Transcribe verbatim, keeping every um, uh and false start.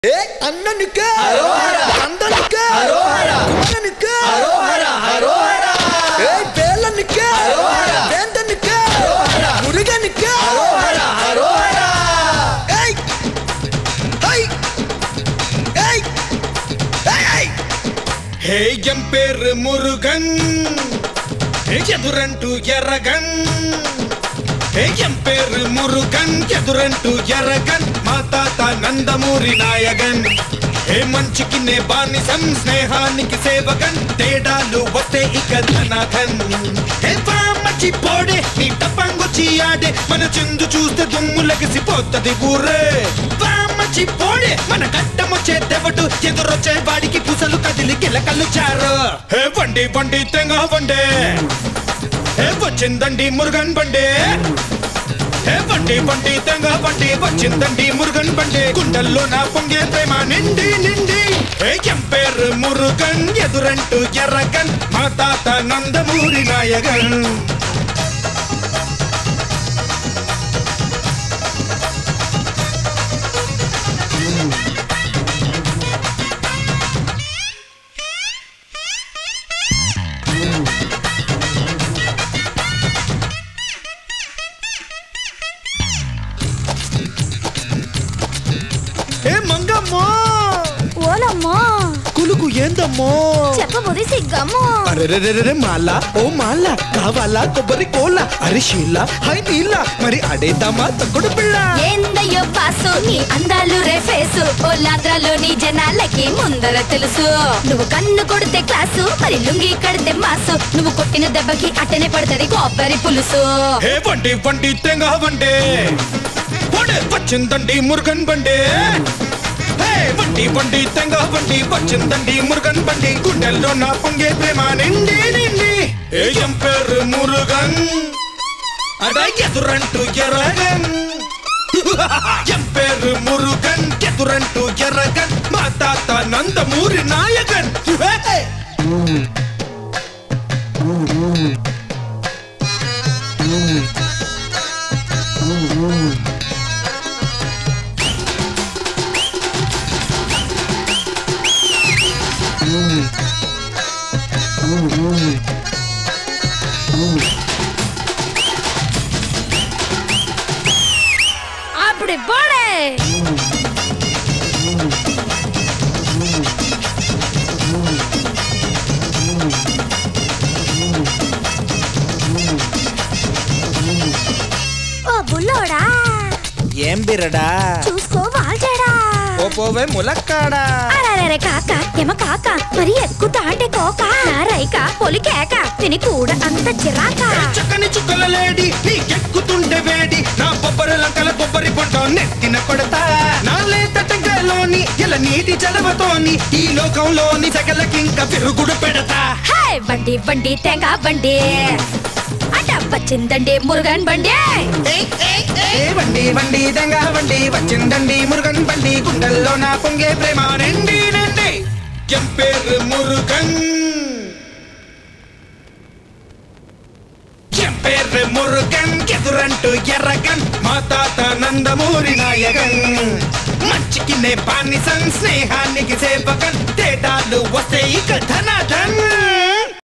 ఏ అన్ననికే హరోహర అందనికే హరోహర కుమరనికే హరోహర హరోహర ఏ పేలనికే హరోహర వేందనికే హరోహర మురుగనికే హరోహర హరోహర ఏయ్ హై ఏయ్ ఏయ్ హే ఎంపేర్ మురుగన్ ఎదురంటూ ఎర్రగన్ ఎంపేర్ మురుగన్ ఎదురంటూ ఎర్రగన్ మా తాత నందమూరి నాయగన్ ఏ మంచికి నే బానిసం స్నేహానికి సేవగన్ తేడాలు వస్తే ఇక ధనాథన్ ఏ పామచి పోడే నీ టపంగుచి ఆడే మన చిందు చూస్తే దుమ్ము లగిసిపోతది ఊరే పామచి పోడే మన గడ్డమొచ్చే దెవటు ఎదురొచ్చే వాడికి పుసలు కదిలి గిలకలు చారు హే వండి వండి తెంగ వండే ఏ వచ్చిందండి మురుగన్ బండే ఏ బండి బండి తెంగ బండి వచ్చిందండి మురుగన్ బండే గుండెల్లో నా పొంగే ప్రేమ నిండి నిండి ఏ ఎంపేర్ మురుగన్ ఎదురంటూ ఎర్రగన్ మా తాత నందమూరి నాయగన్ ఏ మంగమ్మో ఓలమ్మో కులుకు ఏందమ్మో చెప్పబోది సిగ్గమ్మో అరెరెరెరె మాలా ఓ మాలా కావాలా కొబ్బరి కోల అరిశీల హై నీల మరి అడేద్దామా తక్కుడు పిల్ల ఏందయ్యో పాసు నీ అందాలు రేఫేసు ఓలాంధ్రలోని జనాలకి ముందర తెలుసు నువ్వు కన్ను కొడితే క్లాసు మరి లుంగి కడితే మాసు నువ్వు కొట్టిన దెబ్బకి అట్టనే పడతది కొబ్బరి పులుసు హే వండి వండి తెంగ వండే వచ్చిందండి మురుగన్ బండే హే వండి వండి తెంగ వండి వచ్చిందండి మురుగన్ బండి గుండెల్లో నా పొంగే ప్రేమ నిండి నిండి ఏ ఎంపేర్ మురుగన్ అడ ఎదురంటూ ఎర్రగన్ ఎంపేర్ మురుగన్ ఎదురంటూ ఎర్రగన్ మా తాత నందమూరి నాయగన్ அப்படி போடே ఓ బుల్లోడా ఏం బిరడా చూసుకో వాల్చేడా ఓ పోవే ములక్కాడా అరే కాక ఎమ కాక మరి ఎక్కుతా అంటే కోక రైక పొలికేక తిని కూడా అంత చిరాక చక్కని చుక్కల లేడి నీకెక్కుతుంటే వేడి నా కొబ్బరి లంకల కొబ్బరి పొట్ట నెత్తిన కొడతా నా లేత టెంకాయలోని ఇలా నీటి చలవతోని ఈ లోకంలోని సకలకింక పెరుగుడు పెడతా హే బండి బండి తెంగ బండి అట వచ్చిందండి మురుగన్ బండి ఏ బండి బండి తెంగ బండి వచ్చిందండి మురుగన్ బండి గుండెల్లో నా పొంగే ప్రేమ నిండి నిండి ఎంపేర్ మురుగన్ ఎంపేర్ మురుగన్ ఎదురంటూ ఎర్రగన్ మా తాత నందమూరి నాయగన్ మంచికి నే బానిసం స్నేహానికి సేవకన్ తేడాలు వస్తే ఇక ధనాధన్